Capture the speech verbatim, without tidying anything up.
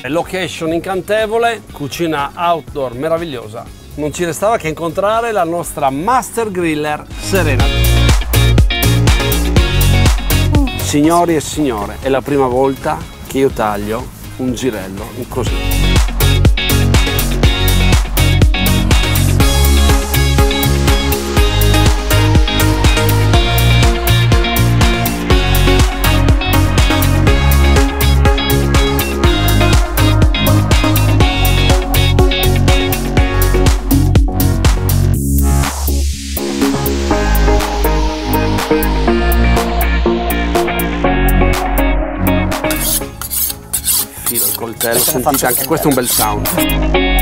Location incantevole, cucina outdoor meravigliosa. Non ci restava che incontrare la nostra master griller Serena. Signori e signore, è la prima volta che io taglio un girello così. Filo il coltello, sentite anche questo è un bel sound.